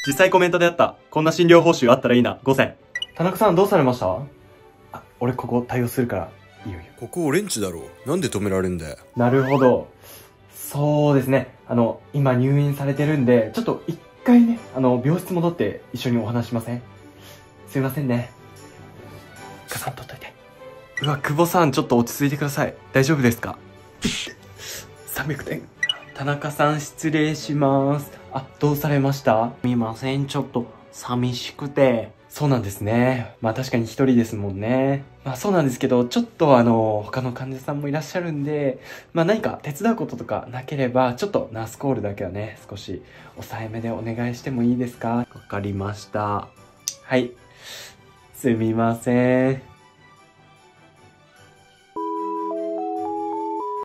実際コメントであった。こんな診療報酬あったらいいな。5000。田中さんどうされました？あ、俺ここ対応するから。いいよいいよ。 ここ俺んちだろ。なんで止められんだよ。 なるほど。そうですね。今入院されてるんで、ちょっと一回ね、病室戻って一緒にお話しません？すいませんね。ガサン取っといて。うわ、久保さん、ちょっと落ち着いてください。大丈夫ですか？300点。田中さん、失礼します。あ、どうされました？ すみません、ちょっと寂しくて。 そうなんですね。まあ確かに一人ですもんね。まあそうなんですけど、ちょっと他の患者さんもいらっしゃるんで、まあ何か手伝うこととかなければ、ちょっとナースコールだけはね、少し抑えめでお願いしてもいいですか？ わかりました。 はい。すみません。